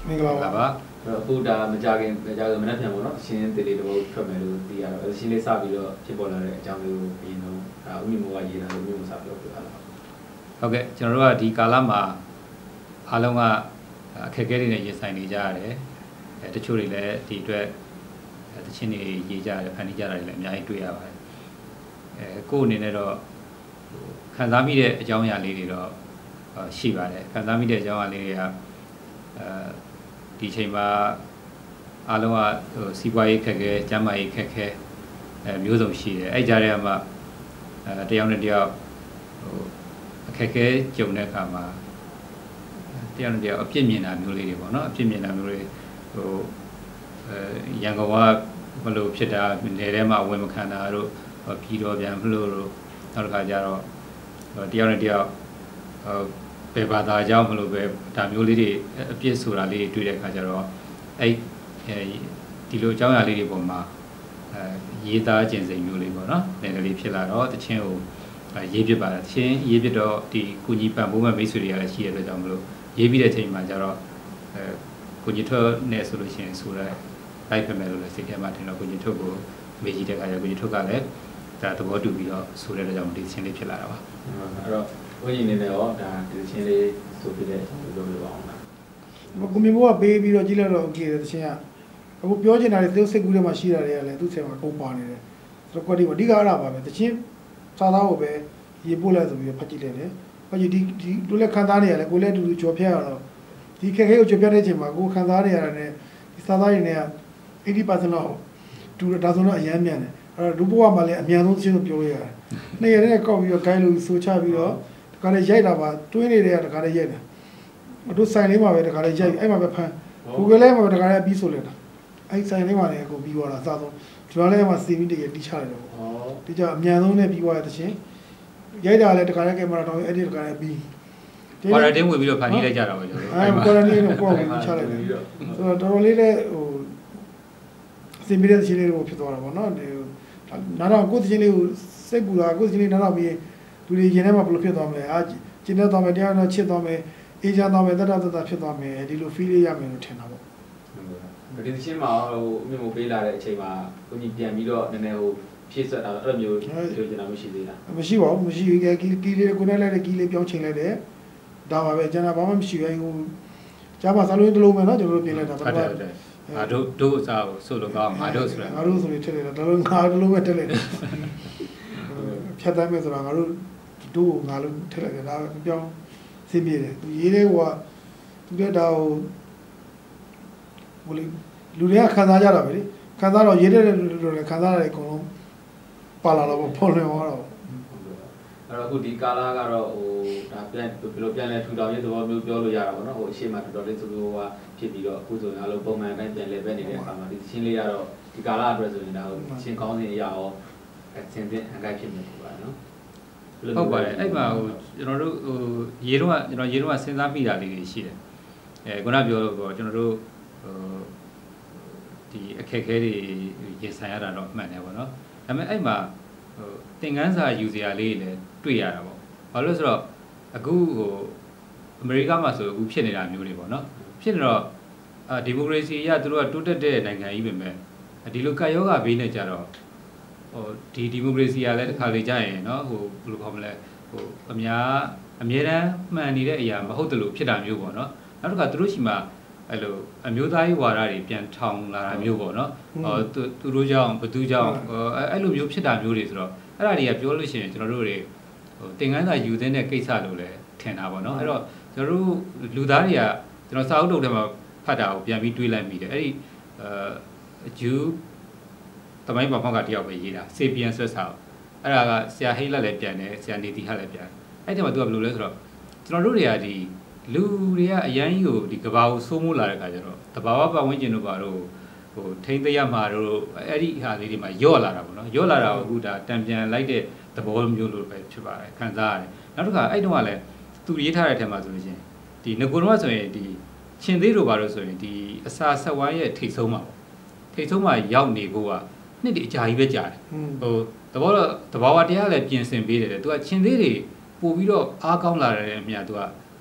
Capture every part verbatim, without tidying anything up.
မင်္ဂလာပါအခုဒါမကြခင်မကြခင်မနေ့ပြန်ပေါ့နော်ရှင်းသေးလေးတော့ထွက်မယ်လို့သိရတော့ရှင်းလေးစပြီးတော့ဖြစ်ပေါ်လာတဲ့အကြောင်းလေးကိုအရင်ဆုံးဒါဥမ္မာကရေးတာလို့မျိုးစပြောပြရအောင်ဟုတ်ကဲ့ကျွန်တော်တို့ကဒီကာလမှာအားလုံးကအခက်အခဲတွေနဲ့ရင်ဆိုင်နေကြရတယ်အဲတချို့တွေလည်းဒီအတွက်တချင်းတွေရေးကြရတယ်ဖန်တီးကြတာတွေလည်းအများကြီးတွေ့ရပါတယ်အဲကိုယ့်အနေနဲ့တော့ခံစားမိတဲ့အကြောင်းအရာလေးတွေတော့ရှိပါတယ်ခံစားမိတဲ့အကြောင်းအရာလေးတွေကအဲဒီချိန်မှာအားလုံးကဟိုစီးပွားရေးခက်ခဲကျန်းမာရေးခက်ခဲအဲမျိုးစုံရှိတယ်အဲ့ကြားထဲမှာအဲတယောက်နဲ့တယောက်ဟိုအခက်ခဲကြုံတဲ့အခါမှာတယောက်နဲ့တယောက်အပြစ်မြင်တာမျိုးလေးတွေပေါ့နော်အပြစ်မြင်တာမျိုးတွေဟိုအဲရန်ကုန်ကဘလို့ဖြစ်တာနေထဲမှာဝင်မခံတာတို့ပြီးတော့ပြန်မလို့တို့နောက်တစ်ခါကျတော့တယောက်နဲ့တယောက်ဟိုပဲဘာသာကြောင့်မလို့ပဲဒါမျိုးလေးတွေအပြစ်ဆိုတာလေးတွေတွေ့တဲ့အခါကျတော့အဲ့ဒီလိုအကြောင်းအရာလေးတွေပေါ်မှာအဲရေးသားခြင်းစိတ်မျိုးလေးပေါ့နော်ငယ်ကလေးဖြစ်လာတော့တချင်းကိုရေးပြပါတယ်တချင်းရေးပြတော့ဒီကိုကြီးပံ့ပိုးမဲ့မိတ်ဆွေတွေကလည်းရှိရတဲ့အတွက်ကြောင့်မလို့ရေးပြီးတဲ့အချိန်မှာကျတော့အဲကိုကြီးထွက်နေဆိုလို့ရှိရင်ဆိုတော့လိုက်ပြမယ်လို့လည်းစိတ်ထဲမှာထင်တော့ကိုကြီးထွက်ကိုမေးကြည့်တဲ့အခါကျကိုကြီးထွက်ကလည်းဒါသဘောတူပြီးတော့ဆိုတဲ့အတွက်ကြောင့်ဒီချင်းလေးဖြစ်လာတာပါအဲ့တော့ကိုကြီးနေနေရောဒါဒီချင်းလေးဆိုပြတဲ့အကြောင်းပြောပြပါအောင်လားကိုမြင်မိုးကပေးပြီးတော့ကြည့်လိုက်တော့โอเคတယ်တချင်းကအခုပြောချင်တာလေသူစိတ်ကူးထဲမှာရှိတာတွေကလည်းသူ့ဆယ်မှာကုန်ပါနေတယ်ဆိုတော့ကွက်ဒီအဓိကအားတာပါပဲတချင်းစာသားကိုပဲရေးပို့လိုက်ဆိုပြီးတော့ဖတ်ကြည့်လိုက်တယ်ဖတ်ကြည့်ဒီဒီတို့လည်းခံစားနေရတယ်ကိုလည်းအတူတူကြော်ဖြတ်ရတော့ဒီခက်ခဲကိုကြော်ဖြတ်တဲ့အချိန်မှာကိုခံစားနေရတာနဲ့ဒီစာသားရင်းနဲ့eighty percent လောက်တူဒါဆိုတော့အရန်မြန်တယ်အဲ့တော့ဒုဘဝမှာလည်းအမြန်ဆုံးချင်းလို့ပြောလို့ရတယ်နှစ်ရက်နဲ့ကောက်ပြီးတော့ gain လို့ဆိုချပြီးတော့တခါလေရိုက်တာပါတွင်းနေတဲ့တခါလေရိုက်တယ်တို့ဆိုင်လေးမှာပဲတခါလေရိုက်အဲ့မှာပဲဖမ်း Google လေးမှာပဲတခါလေပြီးဆိုလိုက်တာအဲ့ဆိုင်လေးမှာလည်းကိုပြီးသွားတာအစားဆုံးဒီမှာလည်းမှာစီဗီတကယ်တီးချလိုက်တယ်ပေါ့ဒီကြအမြန်ဆုံးနဲ့ပြီးသွားတဲ့တချင်းရိုက်တာလည်းတခါလေကင်မရာတောင်းအဲ့ဒီတခါလေပြီး quarantine ဝင်ပြီးတော့ဖန်တီးလိုက်ကြတာပဲကျွန်တော်အဲ့ quarantine ကိုကိုယ်ကိုချလိုက်တယ်ဆိုတော့တော်တော်လေးလည်းဟိုစင်ပြီးတဲ့ချင်းလေးကိုဖြစ်သွားတာပေါ့နော်ဒီနားတော့ကိုယ်ချင်းလေးကိုစိတ်ပူတာကိုယ်ချင်းလေးနားတော့ပြီးလူတွေရင်ထဲမှာဘယ်လိုဖြစ်သွားမလဲအာကျင်းတော့မယ်တရားတော့ချစ်သွားမယ်အေးချမ်းသွားမယ်တတ်တတ်တတ်ဖြစ်သွားမယ်ဒီလို feel လေးရမယ်လို့ထင်တာပေါ့ဒီချင်းမှာဟိုအမြင်မပေးလာတဲ့အချိန်မှာကိုကြီးပြန်ပြီးတော့နည်းနည်းဟိုဖြည့်ဆွတ်တာအဲ့လိုမျိုးပြောချင်တာမရှိသေးလားမရှိပါဘူးမရှိဘူးကီကီလေးကိုနဲ့လိုက်တဲ့ကီလေးပြောင်းချိန်လိုက်တယ်ဒါပါပဲကျွန်တော်ဘာမှမရှိဘူးဟိုကြားပါစားလို့တလုံးမယ်နော်ကျွန်တော်တို့ပြင်လိုက်တာဟုတ်တယ်ဟုတ်တယ်ငါတို့တို့အစားကိုဆိုလို့ကောင်းငါတို့ဆိုတာငါတို့ဆိုပြီးထည့်လိုက်တာဒါလုံးငါတို့ပဲထည့်လိုက်တယ်ဖြတ်တမ်းမယ်ဆိုတာငါတို့တို့ငါတို့ထည့်လိုက်တယ်ဒါပြောင်းစင်းပြေတယ်သူရေးတဲ့ဟိုကသူလည်းဒါဟိုဘယ်လိုလူတွေကခံစားကြတာပဲလေခံစားတော့ရေးတဲ့လူတွေလည်းခံစားရတယ်အကုန်လုံးပါလာတော့ဖော်လွင်သွားတော့အဲ့တော့အခုဒီကာလာကတော့ဟိုဒါပြန်ဘယ်လိုပြန်လဲထူထောင်ရေးသဘောမျိုးပြောလို့ရတာပေါ့နော်ဟိုအရှိမတော်တော်လေးဆိုလို့ဟိုဖြစ်ပြီးတော့အခုဆိုရင်အလုံးပုံမှန်အတိုင်းပြန်လဲပဲနေတဲ့အခါမှာဒီချင်းလေးကတော့ဒီကာလာအတွက်ဆိုရင်ဒါဟိုချင်းကောင်းစဉ်အရာရောအဆင်သင့်အကြိုက်ဖြစ်နေပြီပါနော်ဟုတ်ပါတယ်အဲ့မှာဟိုကျွန်တော်တို့ဟိုရေတော့ကျွန်တော်ရေတော့စဉ်းစားမိတာလေးတွေရှိတယ်အဲခုနပြောတော့ကျွန်တော်တို့ဟိုဒီအခက်အခဲတွေရင်ဆိုင်ရတာတော့မှန်တယ်ပေါ့နော်ဒါပေမဲ့အဲ့မှာဟိုသင်ခန်းစာယူစရာလေးတွေလည်းတွေ့ရတာပေါ့ဘာလို့လဲဆိုတော့အခုဟိုအမေရိကမှာဆိုအခုဖြစ်နေတာမျိုးတွေပေါ့နော်ဖြစ်နေတော့အာဒီမိုကရေစီအရသူတို့ကတိုးတက်တဲ့နိုင်ငံကြီးပဲမဲ့ဒီလိုကတ်ယောဂဘေးနဲ့ကြတော့ဟိုဒီဒီမိုကရေစီကလည်းတစ်ခါလေကြာရင်เนาะဟိုဘယ်လိုခေါ်မလဲဟိုအများအမြဲတမ်းမှန်နေတဲ့အရာမဟုတ်တယ်လို့ဖြစ်တာမျိုးပေါ့เนาะနောက်တစ်ခါသူတို့ရှိမှအဲ့လိုအမျိုးသားရေးဝါဒတွေပြန်ထောင်လာတာမျိုးပေါ့เนาะဟိုသူတို့ကြောင့်ဘသူကြောင့်အဲ့လိုမျိုးဖြစ်တာမျိုးတွေဆိုတော့အဲ့ဒါတွေကပြောလို့ရှိရင်ကျွန်တော်တို့တွေဟိုသင်ခန်းစာယူသင်းတဲ့ကိစ္စလို့လည်းထင်တာပေါ့เนาะအဲ့တော့ကျွန်တော်တို့လူသားတွေကကျွန်တော်စာအုပ်တုပ်ထဲမှာဖတ်တာကိုပြန်ပြီးတွေးလိုက်မိတယ်အဲ့ဒီအဲဂျူးတမိုင်းပေါ်ကတယောက်ပဲရေးတာ Sapiens ဆိုစာအဲ့ဒါကဆရာဟိတ်လက်လည်းပြန်တယ်ဆရာနေတီဟလည်းပြန်အဲ့ဒီမှာသူကဘယ်လိုလဲဆိုတော့ကျွန်တော်တို့တွေကဒီလူတွေကအရန်ကြီးကိုဒီကဘာကိုစိုးမိုးလာတဲ့ခါကျတော့တဘာဝပတ်ဝန်းကျင်တို့ဘာတို့ဟိုထိမ့်သိရမှာတို့အဲ့ဒီဟာလေးတွေမှာယော့လာတာပေါ့နော်ယော့လာတာကိုအခုဒါတံပြန်လိုက်တဲ့သဘောမျိုးလိုပဲဖြစ်ပါတယ်ခံစားရတယ်နောက်တစ်ခါအဲ့တုန်းကလည်းသူရေးထားတဲ့အထက်မှာဆိုလို့ရှိရင်ဒီငကိုတော့ဆိုရင်ဒီရှင်သေးတို့ဘာလို့ဆိုရင်ဒီအစာဆက်ဝိုင်းရဲ့ထိတ်ဆုံးမှာပေါ့ထိတ်ဆုံးမှာရောက်နေဖို့ကနှစ်တည်းအကြာကြီးပဲကြာတယ်ဟိုသဘောတော့သဘာဝတရားလည်းပြင်ဆင်ပေးတယ်သူကရှင်သေးတွေပို့ပြီးတော့အားကောင်းလာတဲ့အမြတ်သူကဟ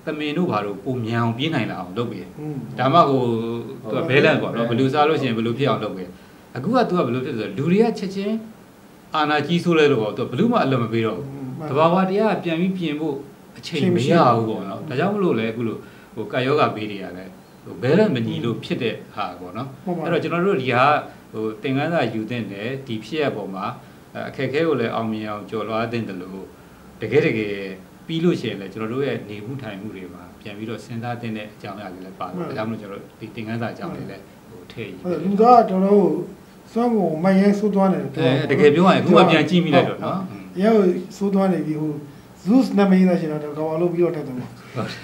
သမင်တို့ဘာလို့ပုံမြန်အောင်ပြင်းနိုင်လာအောင်လုပ်ပြီอืมဒါမှကိုသူကဘဲလန့်ပေါ့နော်ဘယ်လိုစားလို့ရှိရင်ဘယ်လိုဖြစ်အောင်လုပ်ပြီအခုက तू ကဘယ်လိုဖြစ်ဆိုလူတွေကချက်ချင်းအာနာကြီးဆိုးလဲလို့ပေါ့ तू ဘယ်လို့မှအလွန်မပေးတော့ဘူးတဘာဝတရားပြန်ပြီးပြင်ဖို့အချိန်မရဘူးပေါ့နော်ဒါကြောင့်မလို့လဲအခုလိုဟိုကာယောဂပေးတွေရတယ်ဟိုဘဲလန့်မညီလို့ဖြစ်တဲ့ဟာပေါ့နော်အဲ့တော့ကျွန်တော်တို့ဒီဟာဟိုသင်္ကန်းစာယူတဲ့တယ်ဒီဖြစ်ရပုံမှာအခက်အခဲကိုလည်းအောင်မြင်အောင်ကြော်လွှားတဲ့တယ်လို့တကယ်တကယ်ပြီးလို့ရှိရင်လည်းကျွန်တော်တို့ရဲ့နေမှုထိုင်မှုတွေမှာပြန်ပြီးတော့စဉ်းစားတဲ့အကြောင်းအရာတွေလည်းပါတယ်ဒါကြောင့်မလို့ကျွန်တော်ဒီသင်္ကန်းစာအကြောင်းလေးလည်းဟိုထည့်ရေးလူသားကတော်တော်စွမ်းကိုမရဲဆိုးသွားတယ်အဲတကယ်ပြောရရင်အခုမှပြန်ကြည့်မိလိုက်တော့နော်ရဲဆိုးသွားနေပြီဟို Zeus နာမည်နဲ့ရှင်တော့ကောင်လို့ပြီးတော့တက်တယ်ပေါ့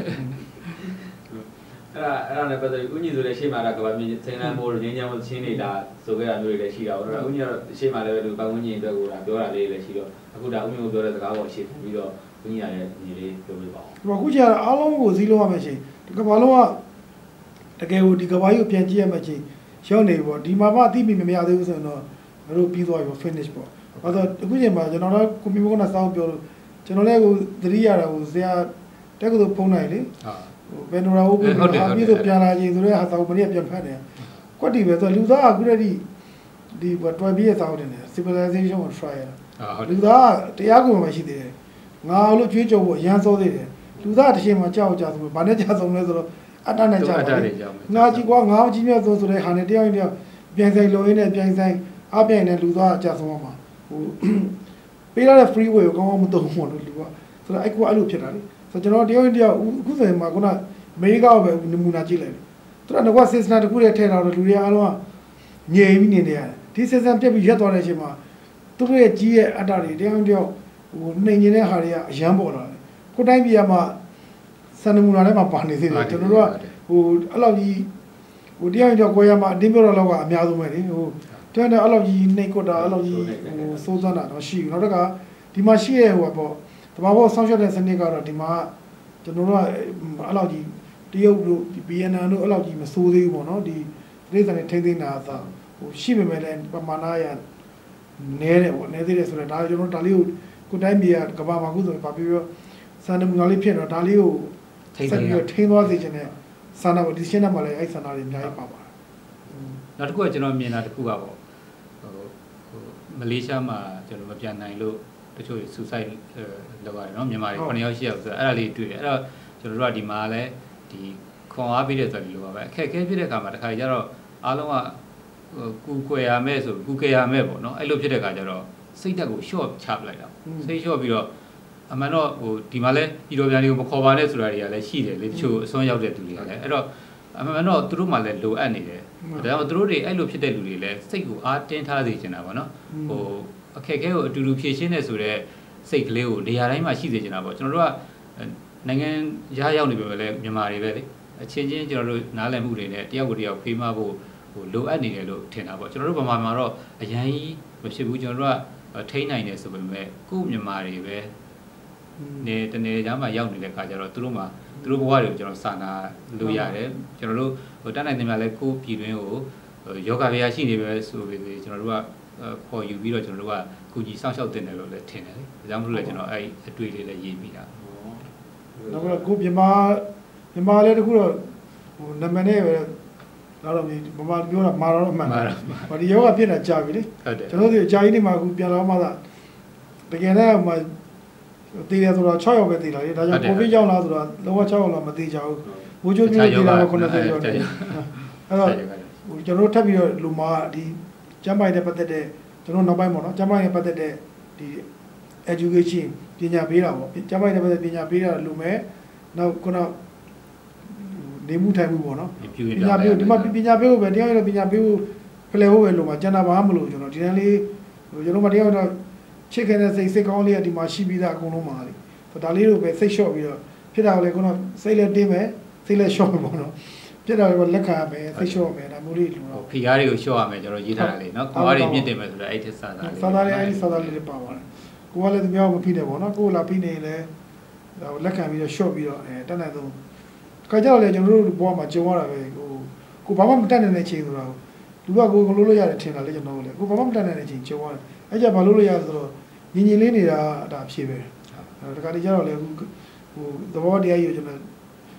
အဲ့ဒါအဲ့ဒါနဲ့ပတ်သက်ပြီးဦးညီဆိုတဲ့ရှေ့မှာတော့ကဘာမြင်စိန်လန်းမိုးငင်းညံမိုးချင်းနေတာဆိုခဲ့တာမျိုးတွေလည်းရှိတာပေါ့နော်ဦးညီကတော့ရှေ့မှာလည်းပဲသူပတ်ဝန်းကျင်အတွက်ကိုဒါပြောတာလေးလည်းရှိတော့အခုဒါဦးညီကိုပြောတဲ့စကားပေါ်ရှေ့ပြီးတော့ဦးညီရတဲ့ညီလေးပြောပြပါဦးအခုကျတော့အားလုံးကိုစည်းလုံးရမယ်ရှင်ဒီကဘာလုံးကတကယ်ကိုဒီကဘာကြီးကိုပြန်ကြည့်ရမယ်ချင်းရောက်နေပေါ့ဒီမှာမှအသိမိမမရသေးဘူးဆိုရင်တော့ငါတို့ပြီးသွားပြီပေါ့ finish ပေါ့အဲ့တော့အခုချိန်မှာကျွန်တော်တို့ကွန်ပျူတာကစောင်းပြောလို့ကျွန်တော်လည်းကိုသတိရတာကိုဇာတက်ကတို့ဖုန်းနိုင်လေဟိုဘယ်လိုလဲဟုတ်ပြီဟာပြီးတော့ပြန်လာချင်းဆိုတော့ဟာစောင်းမနေ့ပြန်ဖတ်တယ်ကွက်တီပဲဆိုလူသားအခုတည်းဒီဒီတွယ်ပြီးရစောင်းတယ် civilization of trial လူသားတရားကိုမှရှိသေးတယ်ငါလို့ကြွေးကြော်ဖို့အရန်စောသေးတယ်လူသားတစ်ချိန်မှာကြောက်ကြဆိုဘာနဲ့ကြောက်ဆုံးလဲဆိုတော့အတ္တနဲ့ကြောက်တယ်ငါကြီးကွာငါကြီးမြတ်ဆုံးဆိုတဲ့ဟာနဲ့တရားရင်တရားပြန်ဆိုင်လိုရင်းနဲ့ပြန်ဆိုင်အပြိုင်နဲ့လူသားကြောက်ဆုံးမှာဟိုပေးရတဲ့ free way ကိုကောင်းကောင်းမသုံးဘူးလို့လူကဆိုတော့အဲ့ကွာအဲ့လိုဖြစ်တာလေဆိုတော့ကျွန်တော်တရားရင်တရားအခုဆိုရင်မှာခုနအမေရိကကိုပဲနမူနာကြည့်လိုက်တယ်သူကငါက system တစ်ခုတည်းထည့်ထားတော့လူတွေအားလုံးကငြိမ်ပြီးနေနေရတယ်ဒီ system ပြက်ပြီးရက်သွားတဲ့အချိန်မှာသူတို့ရဲ့ကြီးရဲ့အတ္တတွေတရားရင်တရားဟိုနှိမ်နေတဲ့ဟာတွေကအရန်ပေါ်လာတယ်ကိုတိုင်းပြည်မှာစံနမူနာထဲမှာပါနေသေးတယ်ကျွန်တော်တို့ကဟိုအဲ့လောက်ကြီးဟိုတရားရင်တရားကိုရမှာအတင်းပြောတော့လောက်ကအများဆုံးပဲလေဟိုတရားနဲ့အဲ့လောက်ကြီးနှိမ်ကွတာအဲ့လောက်ကြီးဟိုစိုးစမ်းတာတော့ရှိဘူးနောက်တစ်ခါဒီမှာရှိရဲ့ဟိုပေါ့တဘာဘောဆောင်းရှက်တဲ့စနစ်ကတော့ဒီမှာကျွန်တော်တို့ကအဲ့လောက်ကြီးတရုတ်တို့ဒီ B N N တို့အဲ့လောက်ကြီးမစိုးသေးဘူးပေါ့နော်ဒီပြည်စံနဲ့ထိမ့်သိမ်းတာသာဟိုရှိပေမဲ့လည်းပမာဏရနဲတယ်ပေါ့နဲသေးတယ်ဆိုတော့ဒါကျွန်တော်ဒါလေးကိုကိုတိုင်းပြည်ကကဘာမှာခုဆိုဘာပြောစံနမူနာလေးဖြစ်တော့ဒါလေးကိုဆက်ပြီးထိန်းသွားစေချင်တဲ့စံနာကိုဒီရှင်းနာမှာလည်းအဲ့စံနာတွေအများကြီးပါပါတယ်နောက်တစ်ခုကကျွန်တော်မြင်တာတစ်ခုကပေါ့ဟိုမလေးရှားမှာကျွန်တော်မပြန်နိုင်လို့တချို့ suicide လုပ်ရတယ်နော်မြန်မာတွေ9ယောက်10ယောက်ဆိုအဲ့ဒါလေးတွေ့တယ်အဲ့တော့ကျွန်တော်တို့ကဒီမှာလည်းဒီခွန်အားပေးတဲ့ဆိုပြီးလို့ပါပဲအခက်အခဲဖြစ်တဲ့အခါမှာတစ်ခါကျတော့အားလုံးကကူကွယ်ရမယ်ဆိုကူကွယ်ရမယ်ပေါ့နော်အဲ့လိုဖြစ်တဲ့အခါကျတော့စိတ်ဓာတ်ကို short ချပလိုက်တာစိတ် short ပြီးတော့အမှန်တော့ဟိုဒီမှာလဲပြည်တော်ပြန်တွေကိုမခေါ်ပါနဲ့ဆိုတာတွေကလည်းရှိတယ်လေတချို့အစွမ်းရောက်တဲ့သူတွေကလည်းအဲ့တော့အမှန်တော့သူတို့မှလည်းလိုအပ်နေတယ်ဒါကြောင့်သူတို့တွေအဲ့လိုဖြစ်တဲ့လူတွေလည်းစိတ်ကိုအားတင်းထားစေချင်တာပေါ့နော်ဟိုအခက်အခဲကိုအတူတူဖြေရှင်းနေဆိုတော့စိတ်ကလေးကိုနေရာတိုင်းမှာရှိစေချင်တာပေါ့ကျွန်တော်တို့ကနိုင်ငံရရောက်နေပြီပဲလေမြန်မာတွေပဲလေအချင်းချင်းကျွန်တော်တို့နားလည်မှုတွေနဲ့တယောက်ကိုတယောက်ဖေးမဖို့ဟိုလိုအပ်နေတယ်လို့ထင်တာပေါ့ကျွန်တော်တို့ဗမာမှာတော့အရင်ကြီးမဖြစ်ဘူးကျွန်တော်တို့ကထိန်းနိုင်တယ်ဆိုပေမဲ့ကိုယ့်မြန်မာတွေပဲနေတနေ့ချာမှရောက်နေတဲ့ခါကျတော့သူတို့မှာသူတို့ဘဝတွေကိုကျွန်တော်စာနာလို့ရတယ်ကျွန်တော်တို့ဟိုတတ်နိုင်တယ်များလဲကိုယ့်ပြည်တွင်းကိုယောဂဗျာရှိနေပဲဆိုပြီးကျွန်တော်တို့ကခေါ်ယူပြီးတော့ကျွန်တော်တို့ကကုကြီးစောင့်ရှောက်တင်တယ်လို့လည်းထင်တယ်လေဒါကြောင့်မလို့လဲကျွန်တော်အဲ့အတွေ့လေးလည်းရေးမိတာနောက်တော့ကိုမြန်မာမြန်မာလည်းတခုတော့ဟိုနာမည်နဲ့ပဲနောက်တော့ဗမာပြောတာမာတော့မှန်တယ်။ဘာဒီယောဂဖြစ်နေတာကြာပြီလေ။ကျွန်တော်တို့အကြာကြီးနေမှာအခုပြန်လာမှသာတကယ်တော့မှတည်တယ်ဆိုတော့6ယောက်ပဲတည်လာလေ။ဒါကြောင့်ကိုဗစ်ရောက်လာဆိုတော့လောက6ယောက်လောက်မတည်ကြဘူး။မိုးချိုးမျိုးတည်လာတော့90ကျော်တယ်။အဲ့တော့ဟိုကျွန်တော်တို့ထပ်ပြီးတော့လူမာဒီကျမ်းပိုင်နဲ့ပတ်သက်တဲ့ကျွန်တော်နောက်ပိုင်းပေါ့နော်ကျမ်းပိုင်နဲ့ပတ်သက်တဲ့ဒီ education ပညာပေးတာပေါ့ကျမ်းပိုင်နဲ့ပတ်သက်ပညာပေးတာလူမဲ့နောက်ခုနနေမှုထိုင်မှုပေါ့နော်ပညာပေးဒီမှာပညာပေးဖို့ပဲတရားရပညာပေးဖို့ဖလှယ်ဖို့ပဲလို့မှာကျန်တာဘာမှမလို့ကျွန်တော်ဒီတန်းလေးဟိုကျွန်တော်မတရားတော့ချစ်ခဲ့တဲ့စိတ်စိတ်ကောင်းလေးကဒီမှာရှိပြီးသားအကုန်လုံးပါလေဆိုဒါလေးတို့ပဲစိတ်လျှော့ပြီးတော့ဖြစ်တာလည်းခုနစိတ်လည်းတင်းမယ်စိတ်လည်းလျှော့မယ်ပေါ့နော်ဖြစ်တာလည်းလက်ခံရမယ်စိတ်လျှော့မယ်ဒါမျိုးလေးလို့တော့ဖီကားတွေကိုလျှော့ရမယ်ကျွန်တော်ရေးထားတာလေနော်ကိုယ်ကတွေမြင့်တင်မယ်ဆိုတော့အဲ့ဒီစာသားလေးစာသားလေးအဲ့ဒီစာသားလေးတွေပါပါတယ်ကိုကလည်းသူများမဖိနေပေါ့နော်ကိုလာဖိနေလည်းဒါလက်ခံပြီးတော့လျှော့ပြီးတော့အဲတက်နိုင်ဆုံးခါကြတော့လေကျွန်တော်တို့ဘဝမှာကြုံရတာပဲဟိုကိုဘာမှမတတ်နိုင်တဲ့ချိန်ဆိုတာလူကကိုလုံးလို့ရတယ်ထင်တာလေကျွန်တော်တို့လေကိုဘာမှမတတ်နိုင်တဲ့ချိန်ကြုံရတယ်အဲ့ကြဘာလို့လို့ရဆိုတော့ညင်ညင်လေးနေတာဒါအဖြစ်ပဲအဲတခါတည်းကျတော့လေဟိုသဘောတရားကြီးကိုကျွန်တော်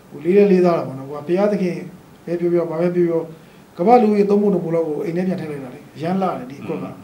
ဟိုလေးလေးလေးသားတာပေါ့နော်ဟိုကဘုရားသခင်ပဲပြောပြောဘာပဲပြောပြောကမ္ဘာလူကြီးသုံးဖို့တပူလောက်ကိုအိမ်ထဲပြန်ထည့်လိုက်တာလေရမ်းလာတယ်ဒီကွက်ကဟုတ်ကဲ့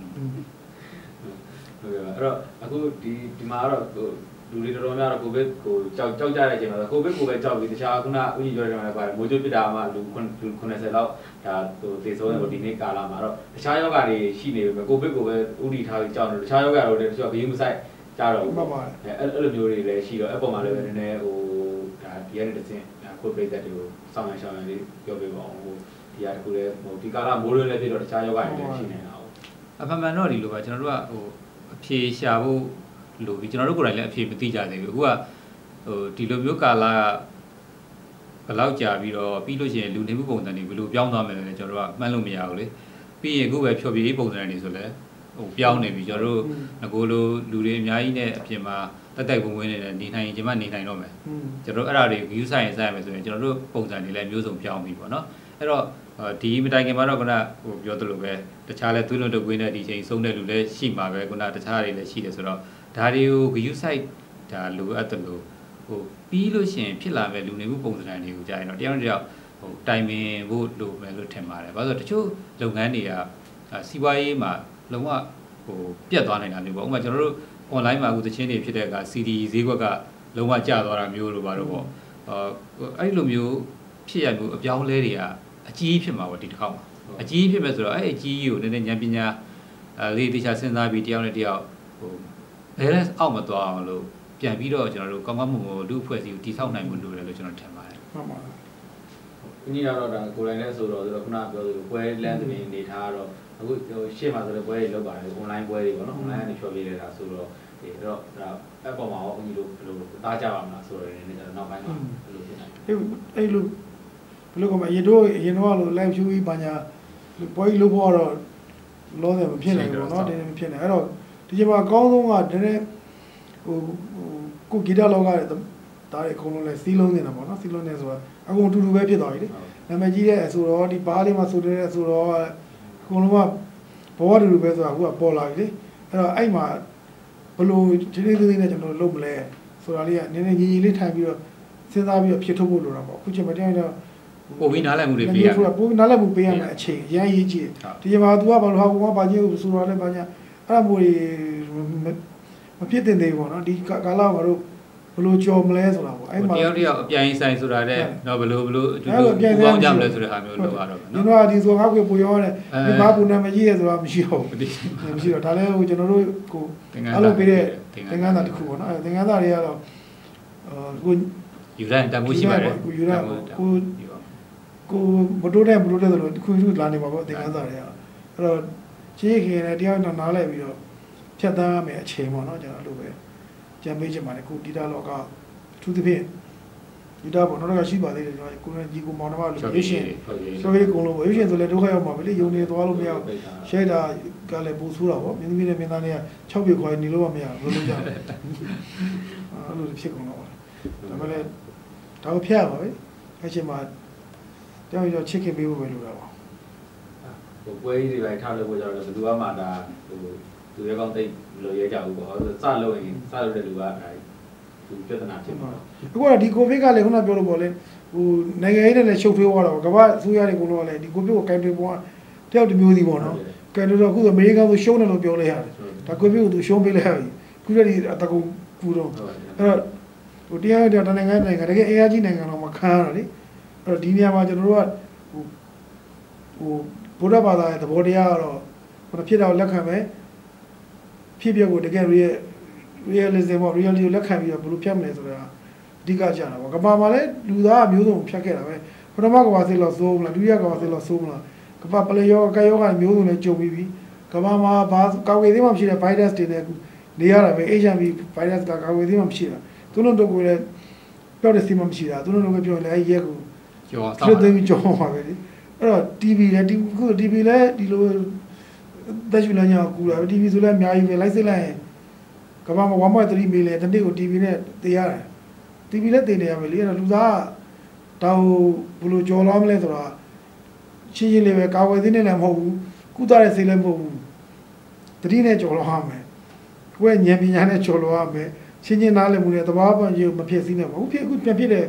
အဲ့တော့အခုဒီဒီမှာတော့ဟိုလူတွေတော်တော်များတော့ကိုဗစ်ကိုကြောက်ကြောက်ကြတဲ့အချိန်မှာကိုဗစ်ကိုပဲကြောက်ပြီးတခြားခုနဦးကြီးပြောတယ်မှာပါတယ်မိုးချိုးပစ်တာမှလူခုနှစ်ဆယ်လောက်ဒါဟိုသေဆုံးတယ်ဒီနေ့ကာလာမှာတော့တခြားယောဂတွေရှိနေပြီကိုဗစ်ကိုပဲဥတီထားပြီးကြောက်တယ်တခြားယောဂတွေတချို့ဘီးမဆိုင်ကြတော့ဘူးအဲ့အဲ့လိုမျိုးတွေလည်းရှိတော့အဲ့ပေါ်မှာလည်းပဲနည်းနည်းဟိုဒါဒီရက်တစ်စင်းကိုပိတ်သက်တွေကိုစောင့်ရရှောင်းရလေးပြောပြပါအောင်ဟိုဒီဟာတခုလည်းဟိုဒီကာလာမိုးရွာလည်းဖြစ်တော့တခြားယောဂတွေလည်းရှိနေတာဟုတ်အမှန်မှန်တော့ဒီလိုပါကျွန်တော်တို့ကဟိုအဖြေရှာဖို့လို့ဒီကျွန်တော်တို့ကိုယ်တိုင်လည်းအဖြေမသိကြသေးဘူးအခုကဟိုဒီလိုမျိုးကာလာဘယ်လောက်ကြာပြီးတော့ပြီးလို့ရှိရင်လူနေမှုပုံစံတွေဘယ်လိုပြောင်းသွားမယ်လဲကျွန်တော်တို့ကမှန်းလို့မရဘူးလေပြီးရင်အခုပဲဖြောပြရေးပုံစံတွေဆိုလဲဟိုပြောင်းနေပြီကျွန်တော်တို့ငကိုလိုလူတွေအများကြီးနဲ့အပြင်မှာတက်တိုက်ဝင်ဝင်နေတယ်နေနိုင်ရင်ကျမနေနိုင်တော့မယ်ကျွန်တော်တို့အဲ့ဒါတွေ view ဆိုင်ရင်ဆိုင်ရမယ်ဆိုရင်ကျွန်တော်တို့ပုံစံတွေလည်းမျိုးစုံပြောင်းပြီပေါ့နော်အဲ့တော့ဒီမတိုင်ခင်မှာတော့ခုနဟိုပြောသလိုပဲတခြားလဲသွေးလွန်တုပ်ကွေးနဲ့ဒီချိန်ဆုံးတဲ့လူလည်းရှိမှာပဲခုနတခြားတွေလည်းရှိတယ်ဆိုတော့ဒါတွေကို view site ဒါလိုအပ်တယ်လို့ဟိုပြီးလို့ရှိရင်ဖြစ်လာမဲ့လူနေမှုပုံစံတွေကိုကြာရင်တော့တယောက်တစ်ယောက်ဟိုတိုင်ပင်ဖို့လိုမယ်လို့ထင်ပါတယ်။ဘာလို့လဲဆိုတော့တချို့လုပ်ငန်းတွေကစီးပွားရေးမှာလုံးဝဟိုပြတ်သွားနိုင်တာမျိုးပေါ့။ဥပမာကျွန်တော်တို့ online မှာအခုသချင်းတွေဖြစ်တဲ့အခါ စီ ဒီ ဈေးကွက်ကလုံးဝကျသွားတာမျိုးလိုပါတော့ပေါ့။အာအဲ့လိုမျိုးဖြစ်ရမျိုးအပြောင်းလဲတွေကအကြီးဖြစ်မှာပေါ့ဒီတစ်ခေါက်မှာ။အကြီးဖြစ်မဲ့ဆိုတော့အဲ့အကြီးကြီးကိုနည်းနည်းဉာဏ်ပညာအဲလေးတခြားစဉ်းစားပြီးတယောက်နဲ့တယောက်ဟို balance အောက်မသွားအောင်လို့ပြန်ပြီးတော့ကျွန်တော်တို့ကောင်းကောင်းမွန်မွန်လူအဖွဲ့အစည်းကိုတည်ဆောက်နိုင်မှုလိုတယ်လို့ကျွန်တော်ထင်ပါတယ်။ဟုတ်ပါဘူး။ဒီနေ့တော့ဒါကိုယ်တိုင်လည်းဆိုတော့ခုနပြောသလိုပွဲလမ်းသမီးနေထားတော့အခုဟိုရှေ့မှာဆိုလည်းပွဲတွေလုပ်ပါတယ် online ပွဲတွေပေါ့နော် online ကနေဖြောပြနေတာဆိုတော့ဒီတော့ဒါအပေါ်မှာရောအကြီးလို့ဘယ်လိုသားကြပါမလားဆိုတော့လည်းနောက်ပိုင်းမှာဘယ်လိုဖြစ်နိုင်လဲ။အဲ့လိုဘယ်လိုကမှရေတော့ရေတော့လို့ live view ကြီးပါညာပွဲကြီးလုပ်ဖို့တော့လောတယ်မဖြစ်နိုင်ဘူးပေါ့နော်တင်းတင်းမဖြစ်နိုင်အဲ့တော့ဒီချိန်မှာအကောင်းဆုံးကတည်းကဟိုကိုဂီတလောကတဲ့ဒါတွေအကုန်လုံးလဲစီးလုံးနေတာပေါ့နော်စီးလုံးနေဆိုတာအကုန်တူတူပဲဖြစ်သွားပြီလေနာမည်ကြီးတဲ့အဆိုတော့ဒီဘားလေးမှာဆိုတဲ့အဆိုတော့အကုန်လုံးကဘောတူတူပဲဆိုတာအခုကပေါ်လာပြီလေအဲ့တော့အဲ့မှာဘလို့ဒီနေ့ဒီနေ့ကျွန်တော်လုပ်မလဲဆိုတာလေးကနည်းနည်းညီညီလေးထိုင်ပြီးတော့စဉ်းစားပြီးတော့ဖြစ်ထုတ်ဖို့လိုတာပေါ့အခုချိန်မှာတရားတော့ပို့ပြီးနားလည်မှုတွေပေးရမယ်ပို့နားလည်မှုပေးရမယ်အချိန်ရမ်းရေးကြည့်ဒီချိန်မှာ तू ကဘာလို့ဟာကောဘာကြီးဆိုတော့လဲဘာညာအဲ့ဒါမျိုးမဖြစ်တင်သေးဘူးပေါ့နော်ဒီကာလမှာတို့ဘလို့ကြော်မလဲဆိုတာပေါ့အဲ့မှာတယောက်တယောက်အပြိုင်ဆိုင်ဆိုတာတဲ့တော့ဘလို့ဘလို့အတူတူပူပေါင်းကြမလဲဆိုတဲ့ဟာမျိုးလုပ်ရတော့မယ်နော်ဒီတော့ဒီဆိုငါ့ကိုပူရောတယ်ဒီဘာပူနာမကြီးရဲဆိုတာမရှိတော့ဘူးမရှိတော့ဒါလည်းဟိုကျွန်တော်တို့ကိုအဲ့လိုပေးတဲ့သင်္ကန်းသားတစ်ခုပေါ့နော်အဲ့သင်္ကန်းသားတွေကတော့အာကိုယူရန်တန်ဖိုးရှိပါတယ်ကိုယူရန်ကိုကိုဘတိုးတဲ့ဘတိုးတဲ့ဆိုတော့ခွင့်ပြုလာနေမှာပေါ့သင်္ကန်းသားတွေကအဲ့တော့ချင်းခင်နဲ့တရားနားလိုက်ပြီးတော့ဖြတ်သန်းရမယ်အချိန်ပေါ့နော်ကျွန်တော်တို့ပဲကြံပေးချင်ပါတယ်ကိုတီတာလောကအထူးသဖြင့်ဒီတာပေါ့နော်ကရှိပါသေးတယ်ကျွန်တော်ကိုရကြီးကိုမောင်နှမလို့ရွေးရှင်ဆိုရေးကုန်လို့ရွေးရှင်ဆိုလဲဒုက္ခရောက်မှာပဲလေယုံနေသွားလို့မရရှဲတာကလည်းပူဆိုးတာပေါ့မြင်းသမီးနဲ့မင်းသားတွေက၆ပြခွာနေလို့မရဘူးလို့ကြောက်တယ်အဲ့လိုဖြစ်ကုန်တော့ဒါပေမဲ့ဒါကိုဖျက်ရပါပဲအဲ့ချိန်မှာတောင်းရချစ်ခင်ပေးဖို့ပဲလိုတာပါဟိုပွဲကြီးတွေပဲထားလို့ပြောကြတော့ဘယ်သူမှဒါဟိုသူရဲကောင်းတိတ်လိုရဲကြဘူးပေါ့စလို့ရင်စလို့တဲ့လူကအဲသူပြဿနာဖြစ်မှာအခုကဒီကိုဗစ်ကလည်းခုနပြောလို့ပေါ့လေဟိုနိုင်ငံရေးနဲ့လည်းရှုပ်ထွေးသွားတော့ကမ္ဘာအစိုးရတွေကတော့လည်းဒီကိုဗစ်ကိုကင်တွယ်ပေါ်တယောက်တစ်မျိုးစီပေါ့နော်ကင်တွယ်တော့အခုဆိုအမေရိကန်ဆိုရှုံးတယ်လို့ပြောလိုက်ရတယ်ဒါကိုဗစ်ကိုသူရှုံးပေးလိုက်ပြီခုတည်းအတကူကူတော့အဲ့တော့ဟိုတရားတရားနိုင်ငံနိုင်ငံတကယ်အေးအားကြီးနိုင်ငံတော့မခံရတော့လေအဲ့တော့ဒီနေရာမှာကျွန်တော်တို့ကဟိုဟိုဗုဒ္ဓဘာသာရဲ့သဘောတရားကတော့ဟိုဖြစ်တော့လက်ခံမယ်ဖြစ်ပြကိုတကယ် real realism ပေါ့ reality ကိုလက်ခံပြီးတော့ဘယ်လိုဖြတ်မလဲဆိုတာအဓိကကျတာပေါ့ကမ္ဘာမှာလည်းလူသားမျိုးစုံဖြတ်ခဲ့တာပဲပထမကမ္ဘာစစ်လောက်စိုးမလားဒုတိယကမ္ဘာစစ်လောက်စိုးမလားကမ္ဘာပလေယောကယောဂမျိုးစုံနဲ့ကြုံပြီးပြီကမ္ဘာမှာဘာကာကွယ်သေးမှမရှိတဲ့ virus တွေနဲ့နေရတာပဲ H I V virus ကကာကွယ်သေးမှမရှိတာသူတို့တို့ကိုလည်းပြောတဲ့စီမမရှိတာသူတို့တို့ကပြောလဲရဲကိုကျော်ဆောက်တယ်ကြောင်းပါပဲလေအဲ့တော့ T V လည်း ခု T V လည်းဒီလိုတက်ယူလမ်းကြောင်းကူတာ T V ဆိုလည်းအများကြီးပဲလိုက်စစ်လိုက်ရင်ကမ္ဘာမှာ one point three million တနေ့ကို T V နဲ့တည်ရတယ် T V လည်းတည်နေရမယ်လေအဲ့တော့လူသားတောင်ဘယ်လိုကြော်လာမလဲဆိုတော့ချင်းချင်းလေးပဲကာဝယ်သေးနေလည်းမဟုတ်ဘူးကုသတဲ့စိတ်လည်းမဟုတ်ဘူးတတိနဲ့ကြော်လာရမယ်ကိုယ့်ဉာဏ်ပညာနဲ့ကြော်လာရမယ်ချင်းချင်းနားလည်မှုနဲ့သဘာဝပတ်ကြီးမဖြစ်စည်းနဲ့ဘူးဖြစ်အခုပြန်ဖြစ်တဲ့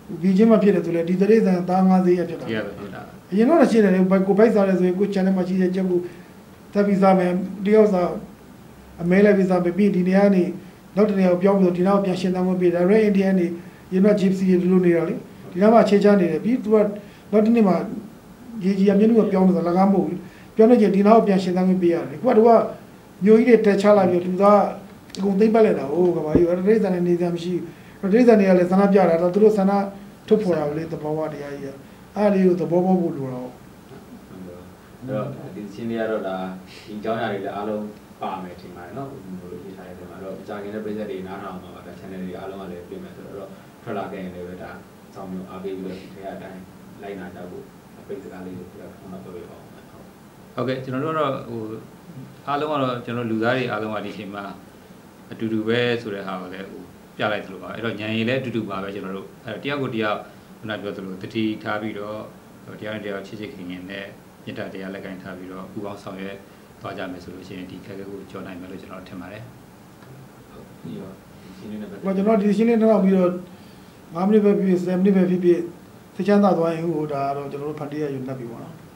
ဒီချင်းမှဖြစ်တယ်ဆိုလေဒီတရေဆန်သားငါးသေးရဖြစ်တာဒီရပဲဖြစ်တာအရင်တော့ရှိတယ်လေကိုဘိုက်စားတယ်ဆိုရင်ကို channel မှာရှိတဲ့ချက်ကိုတက်ပြီးစားမယ်တယောက်စားအမဲလိုက်ပြီးစားပြီးပြီးဒီနေရာနေနောက်တနေရာကိုပြောင်းပြီးဒီနောက်ပြန်ရှင်းသမ်းဖို့ပြီးတယ် Red Indian နေရင်တော့ Gypsy တွေလိုနေတာလေဒီနောက်မှာခြေချနေတယ်ပြီးသူကနောက်တနေ့မှာရေကြီးအမြင့်ကိုပြောင်းလို့လကားမဟုတ်ဘူးပြောင်းနေချင်းဒီနောက်ပြန်ရှင်းသမ်းပေးရတယ်ကိုကတို့ကမျိုးကြီးတွေတက်ချလာပြီးသူကအကုန်သိမ့်ပတ်လိုက်တာဟိုကဘာကြီးရိတ်ဆန်နေနေစရာမရှိဘူးရိတ်ဆန်နေရလဲဆန္ဒပြတာတော့သူတို့ဆန္ဒထုတ်ဖော်တာလေသဘောဝတရားကြီးအဲ့ဒီကိုသဘောပေါက်ဖို့လိုတာအဲ့တော့ဒီချင်းလေးကတော့ဒါဒီအကြောင်းအရာတွေလည်းအားလုံးပါမယ်ထင်ပါတယ်နော်ဘယ်လိုရေးထားတဲ့မှာတော့ကြာခင်တဲ့ပြည်သက်တွေနားထောင်မှာပါဒါ channel တွေအားလုံးကလည်းပြင်မယ်ဆိုတော့ထွက်လာခဲ့ရင်လည်းပဲဒါစောင်းမျိုးအားပေးပြီးတော့ဒီထဲအတိုင်းလိုက်နာကြဖို့အပိတ်စကားလေးကိုပြောင်းတော့ပြောပြပါဦးဟုတ်ကဲ့ကျွန်တော်တို့တော့ဟိုအားလုံးကတော့ကျွန်တော်လူသားတွေအားလုံးကဒီချိန်မှာအတူတူပဲဆိုတဲ့ဟာကိုလည်းဟိုပြလိုက်သလိုပါအဲ့တော့ညံရင်လည်းအတူတူပါပဲကျွန်တော်တို့အဲ့တော့တယောက်ကိုတယောက်ခုနပြောသလိုတတိထားပြီးတော့တရားနဲ့တရားချစ်ချစ်ခင်ခင်နဲ့မြတ်တရားလက်ကင်ထားပြီးတော့ပူပေါင်းဆောင်ရွက်သွားကြမယ်ဆိုလို့ရှိရင်ဒီခက်ခဲကိုကြော်နိုင်မယ်လို့ကျွန်တော်ထင်ပါတယ်ဟုတ်ပြီပါရှင်းနေတယ်ကျွန်တော်ဒီရှင်းလေးနောက်ပြီးတော့၅မိနစ်ပဲဖြစ်ဖြစ်၁၀မိနစ်ပဲဖြစ်ဖြစ်သိချမ်းသာသွားရင်ဟိုဒါတော့ကျွန်တော်တို့ဖန်တီးရယူနေပြီပေါ့နော်